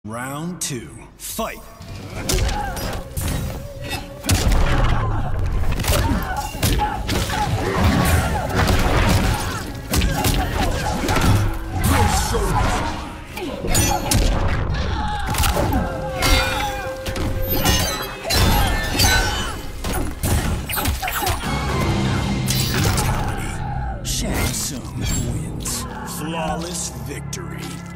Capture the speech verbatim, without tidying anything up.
Round two, fight! Shang Tsung wins. Flawless victory.